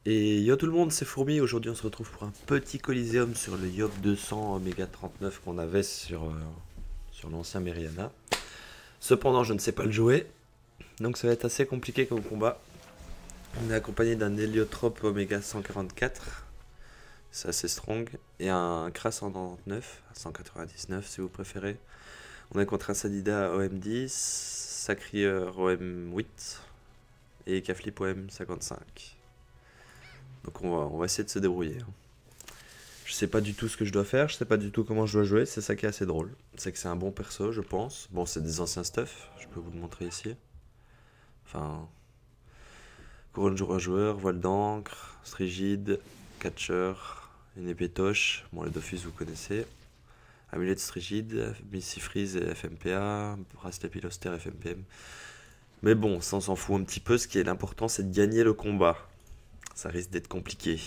Et yo tout le monde, c'est Fourmi. Aujourd'hui, on se retrouve pour un petit coliséum sur le Yop 200 Oméga 39 qu'on avait sur l'ancien Meriana. Cependant, je ne sais pas le jouer, donc ça va être assez compliqué comme combat. On est accompagné d'un Héliotrope Oméga 144, c'est assez strong, et un Kras 199, 199 si vous préférez. On est contre un Sadida OM10, Sacrieur OM8 et Kaflip OM55. Donc on va essayer de se débrouiller. Je sais pas du tout ce que je dois faire, je sais pas du tout comment je dois jouer, c'est ça qui est assez drôle. C'est que c'est un bon perso, je pense. Bon, c'est des anciens stuff, je peux vous le montrer ici. Enfin, couronne joueur, voile d'encre, strigide, catcher, une épée toche, bon les Dofus vous connaissez. Amulette strigide, Missy Freeze et FMPA, bracelet piloster FMPM. Mais bon, ça on s'en fout un petit peu, ce qui est l'important c'est de gagner le combat. Ça risque d'être compliqué.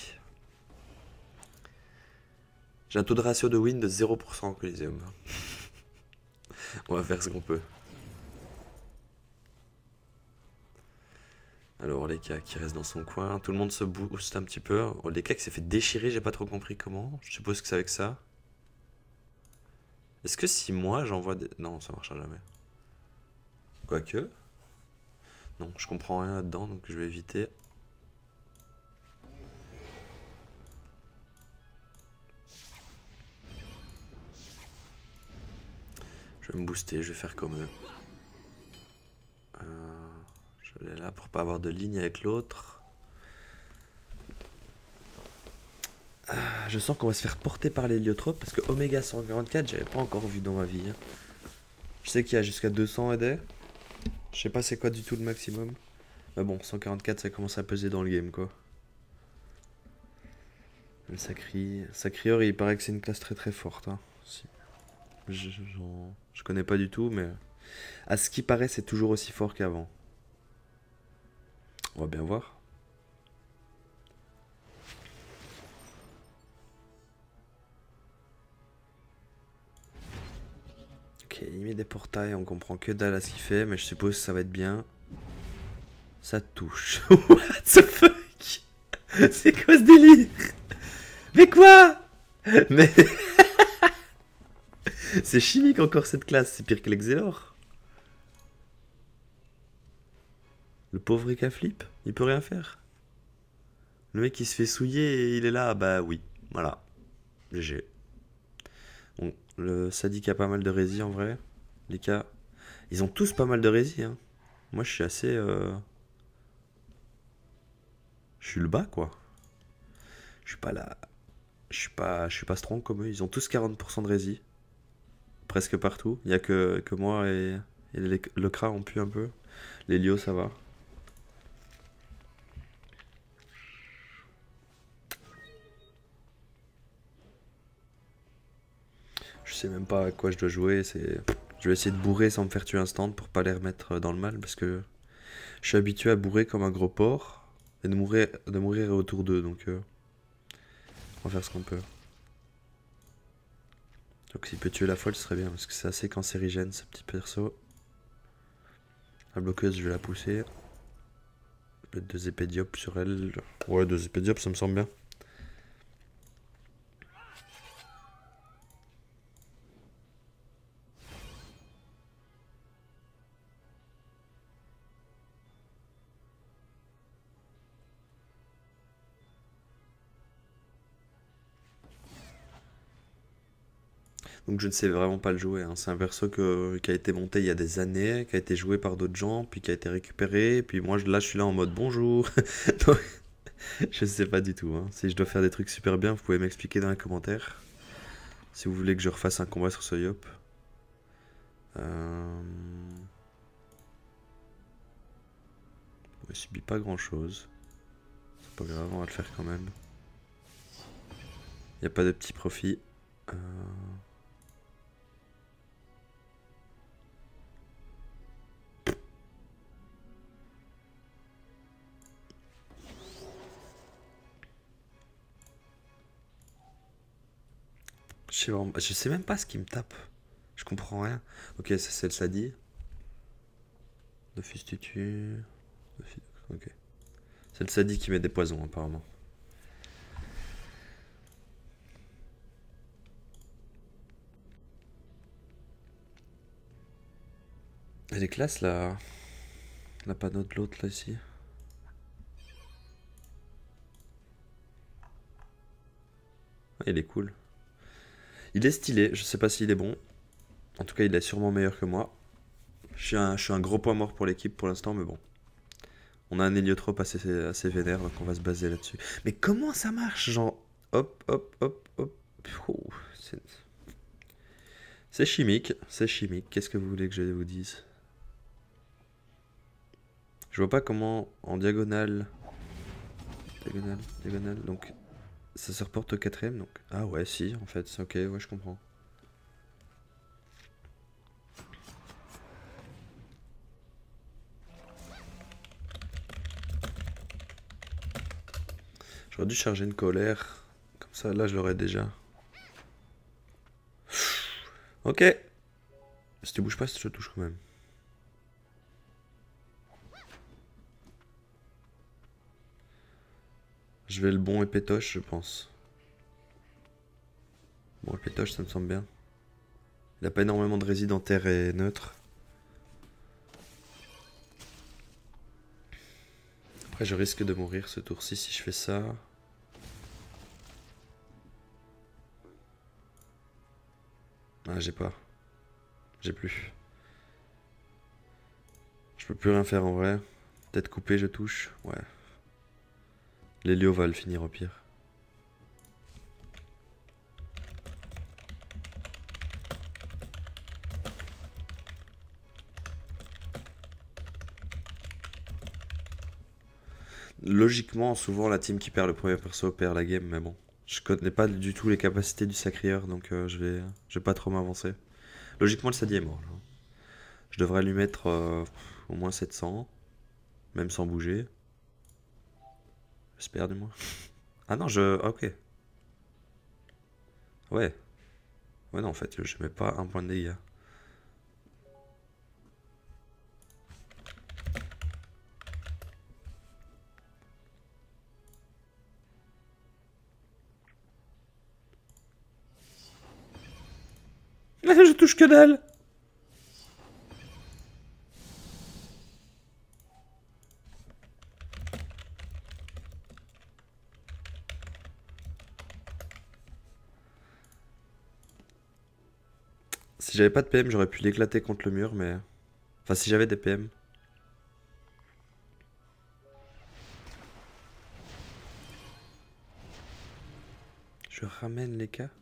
J'ai un taux de ratio de win de 0% en Coliseum. On va faire ce qu'on peut. Alors Oleka qui reste dans son coin. Tout le monde se booste un petit peu. Oleka qui s'est fait déchirer, j'ai pas trop compris comment. Je suppose que c'est avec ça. Est-ce que si moi j'envoie des... Non, ça marchera jamais. Quoique. Non, je comprends rien là-dedans, donc je vais éviter. Je vais me booster, je vais faire comme eux. Je vais là pour pas avoir de ligne avec l'autre. Je sens qu'on va se faire porter par l'héliotrope parce que Oméga 144, j'avais pas encore vu dans ma vie. Je sais qu'il y a jusqu'à 200 AD. Je sais pas c'est quoi du tout le maximum. Mais bon, 144 ça commence à peser dans le game quoi. Le Sacrieur il paraît que c'est une classe très très forte. Hein. Si. Je connais pas du tout mais à ce qui paraît c'est toujours aussi fort qu'avant. On va bien voir. Ok, il met des portails, on comprend que dalle à ce qu'il fait, mais je suppose que ça va être bien. Ça touche. What the fuck? C'est quoi ce délire? Mais quoi? Mais c'est chimique encore cette classe, c'est pire que l'Exelor. Le pauvre Flip, il peut rien faire. Le mec il se fait souiller et il est là, bah oui, voilà. GG. Bon, le Sadique a pas mal de rési en vrai. Les cas, ils ont tous pas mal de rési. Hein. Moi je suis assez... Je suis le bas quoi. Je suis pas là. Je suis pas strong comme eux. Ils ont tous 40% de rési. Presque partout. Il y a que moi et le Kra ont pu un peu. Les Lio ça va. Je sais même pas à quoi je dois jouer. Je vais essayer de bourrer sans me faire tuer instant pour pas les remettre dans le mal parce que je suis habitué à bourrer comme un gros porc et de mourir autour d'eux. Donc on va faire ce qu'on peut. Donc s'il peut tuer la folle ce serait bien parce que c'est assez cancérigène ce petit perso. La bloqueuse je vais la pousser. Le 2 épées diop sur elle. Ouais 2 épées diop ça me semble bien. Donc je ne sais vraiment pas le jouer. Hein. C'est un perso qui a été monté il y a des années, qui a été joué par d'autres gens, puis qui a été récupéré. Puis moi là je suis là en mode bonjour. Donc, je sais pas du tout. Hein. Si je dois faire des trucs super bien, vous pouvez m'expliquer dans les commentaires. Si vous voulez que je refasse un combat sur ce Yop. Il subit pas grand chose. C'est pas grave, on va le faire quand même. Il n'y a pas de petit profit. Je sais même pas ce qui me tape. Je comprends rien. Ok, ça c'est le Sadi. Dofus tutu. Ok. C'est le sadique qui met des poisons apparemment. Elle est classe la panneau de l'autre là ici. Il est cool. Il est stylé, je sais pas s'il est bon. En tout cas, il est sûrement meilleur que moi. Je suis un gros point mort pour l'équipe pour l'instant, mais bon. On a un héliotrope assez vénère, donc on va se baser là-dessus. Mais comment ça marche? Genre, hop, hop, hop, hop. Oh, c'est chimique, c'est chimique. Qu'est-ce que vous voulez que je vous dise? Je vois pas comment en diagonale. Diagonale, diagonale, donc ça se reporte au quatrième, donc. Ah ouais, si, en fait, c'est ok, ouais, je comprends. J'aurais dû charger une colère. Comme ça, là, je l'aurais déjà. Ok. Si tu bouges pas, je te touche quand même. Je vais le bon et pétoche, je pense. Bon, et pétoche, ça me semble bien. Il a pas énormément de réside en terre et neutre. Après, je risque de mourir ce tour-ci si je fais ça. Ah, j'ai pas. J'ai plus. Je peux plus rien faire en vrai. Peut-être couper, je touche. Ouais. L'hélio va le finir au pire. Logiquement, souvent la team qui perd le premier perso perd la game, mais bon. Je connais pas du tout les capacités du sacrieur, donc je vais pas trop m'avancer. Logiquement, le Sadi est mort, là. Je devrais lui mettre au moins 700, même sans bouger. J'espère du moins. Ah non, ok. Ouais. Ouais, non, en fait, je mets pas un point de dégâts. Je touche que dalle. Si j'avais pas de PM, j'aurais pu l'éclater contre le mur, mais... Enfin, si j'avais des PM. Je ramène les cas.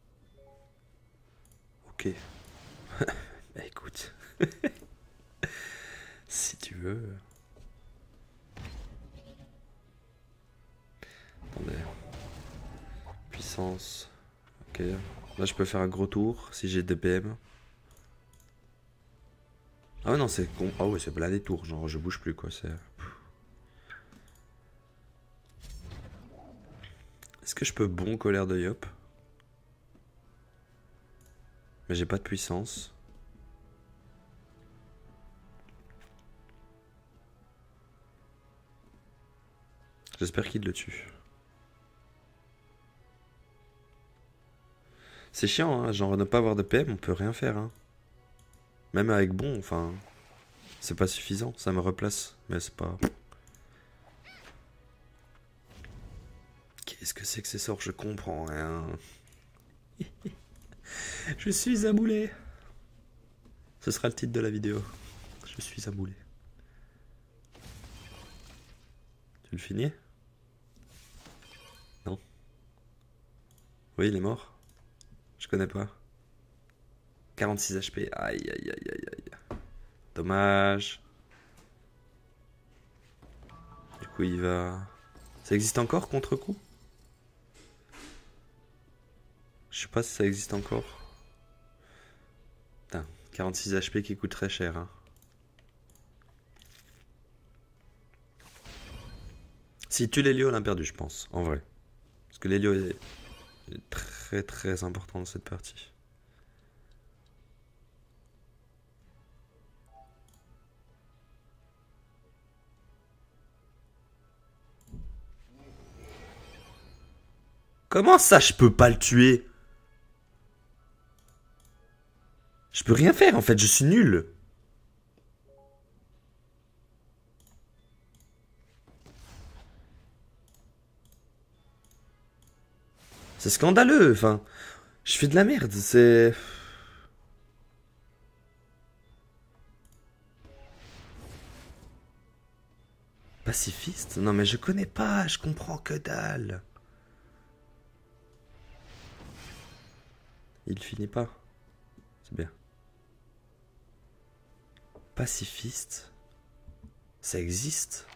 Ok. Bah écoute. Si tu veux. Attendez. Puissance. Ok. Là, je peux faire un gros tour si j'ai des PM. Ah ouais, non, c'est con. Ah ouais, c'est plein des tours. Genre, je bouge plus, quoi. Est-ce que je peux bon colère de Yop? Mais j'ai pas de puissance. J'espère qu'il le tue. C'est chiant, hein. Genre, ne pas avoir de PM, on peut rien faire, hein. Même avec bon, enfin... C'est pas suffisant. Ça me replace. Mais c'est pas... Qu'est-ce que c'est que ces sorts? Je comprends rien. Je suis un boulet. Ce sera le titre de la vidéo. Je suis un boulet. Tu le finis? Non. Oui, il est mort. Je connais pas. 46 HP. Aïe, aïe, aïe, aïe, aïe. Dommage. Du coup, il va... Ça existe encore, contre-coup? Je sais pas si ça existe encore. Putain, 46 HP qui coûte très cher, hein. Si tu l'Hélio, on a perdu, je pense, en vrai. Parce que l'Hélio est très très important dans cette partie. Comment ça, je peux pas le tuer? Je peux rien faire, en fait, je suis nul. C'est scandaleux, enfin. Je fais de la merde, c'est... Pacifiste? Non mais je connais pas, je comprends que dalle. Il finit pas. C'est bien. Pacifiste? Ça existe?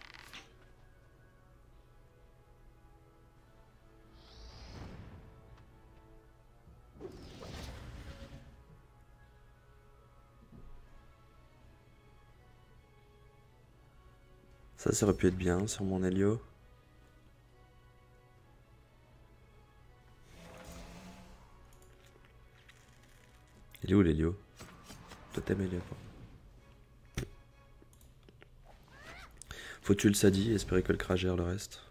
Ça aurait pu être bien sur mon Helio. Il est où l'Helio? Toi t'aimes Helio quoi. Faut tuer le Sadi et espérer que le Kra gère le reste.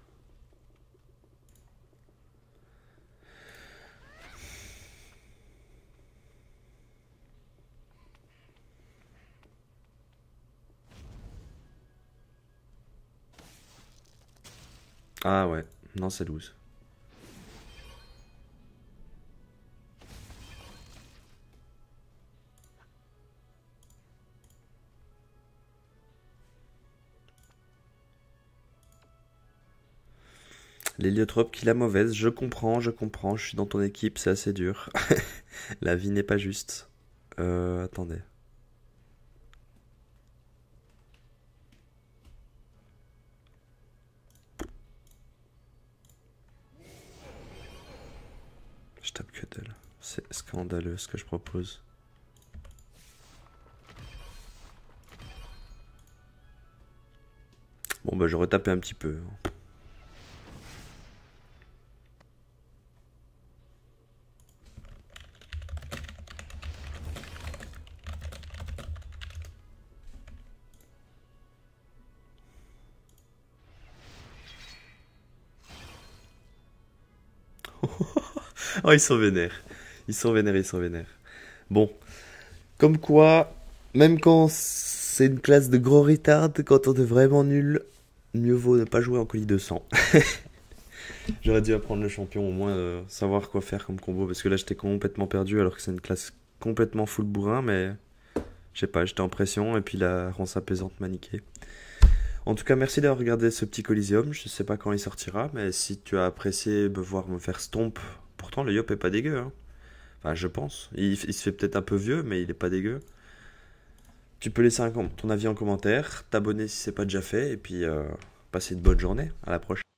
Ah ouais, non c'est loose. L'héliotrope qui la mauvaise, je comprends, je suis dans ton équipe, c'est assez dur. La vie n'est pas juste. Attendez. Je tape que dalle. C'est scandaleux ce que je propose. Bon bah j'aurais tapé un petit peu. Oh ils sont vénères. Ils sont vénères, ils sont vénères. Bon. Comme quoi, même quand c'est une classe de gros retard, quand on est vraiment nul, mieux vaut ne pas jouer en colis de sang. J'aurais dû apprendre le champion, au moins savoir quoi faire comme combo, parce que là j'étais complètement perdu alors que c'est une classe complètement full bourrin, mais je sais pas, j'étais en pression et puis la ronce apaisante m'a niqué. En tout cas, merci d'avoir regardé ce petit Coliseum, je sais pas quand il sortira, mais si tu as apprécié me voir me faire stomp, pourtant le Yop est pas dégueu, hein. Enfin, je pense. Il se fait peut-être un peu vieux, mais il est pas dégueu. Tu peux laisser ton avis en commentaire, t'abonner si c'est pas déjà fait, et puis passer une bonne journée. À la prochaine.